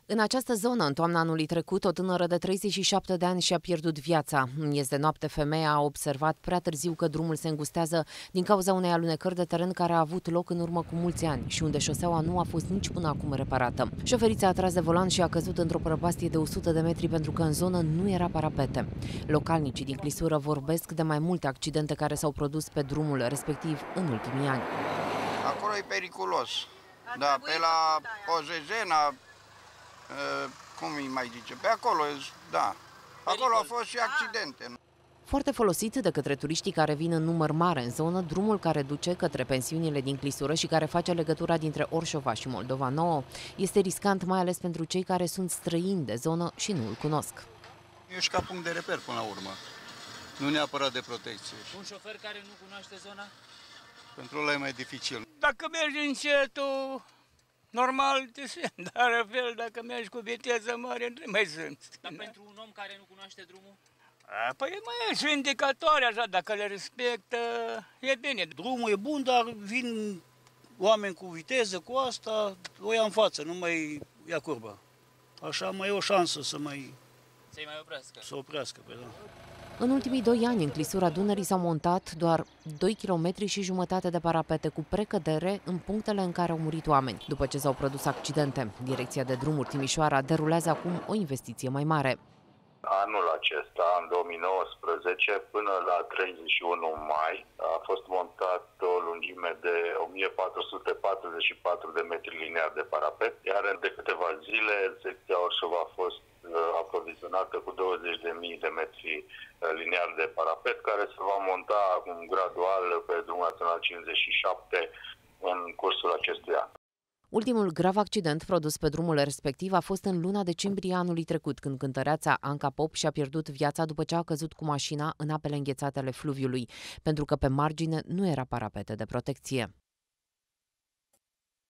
În această zonă, în toamna anului trecut, o tânără de 37 de ani și-a pierdut viața. În miez de noapte, femeia a observat prea târziu că drumul se îngustează din cauza unei alunecări de teren care a avut loc în urmă cu mulți ani și unde șoseaua nu a fost nici până acum reparată. Șoferița a tras de volan și a căzut într-o prăpastie de 100 de metri pentru că în zonă nu era parapete. Localnicii din Clisură vorbesc de mai multe accidente care s-au produs pe drumul respectiv în ultimii ani. Acolo e periculos. Da, pe la Pozezena, cum îi mai zice, pe acolo, da. Acolo au fost și accidente. Foarte folosit de către turiștii care vin în număr mare în zonă, drumul care duce către pensiunile din Clisură și care face legătura dintre Orșova și Moldova Nouă este riscant, mai ales pentru cei care sunt străini de zonă și nu îl cunosc. E și ca punct de reper până la urmă, nu neapărat de protecție. Un șofer care nu cunoaște zona? Pentru ăla e mai dificil. Dacă mergi încetul, normal te simți, dar fel dacă mergi cu viteză mare, nu mai simți. Dar pentru un om care nu cunoaște drumul? Păi mai e și indicatori așa, dacă le respectă, e bine. Drumul e bun, dar vin oameni cu viteză, cu asta, o ia în față, nu mai ia curba. Așa mai e o șansă să mai... Să-i mai oprească. Să oprească, pe da. În ultimii 2 ani, în Clisura Dunării s-au montat doar 2,5 km de parapete cu precădere în punctele în care au murit oameni. După ce s-au produs accidente, Direcția de Drumuri Timișoara derulează acum o investiție mai mare. Anul acesta, în 2019, până la 31 mai, a fost montat o lungime de 1444 de metri lineari de parapet, iar de câteva zile secția Orșova a fost aprovizionată cu 20.000 de metri lineari de parapet, care se va monta acum gradual pe drumul național 57 în cursul acestui an. Ultimul grav accident produs pe drumul respectiv a fost în luna decembrie anului trecut, când cântăreața Anca Pop și-a pierdut viața după ce a căzut cu mașina în apele înghețate ale fluviului, pentru că pe margine nu era parapete de protecție.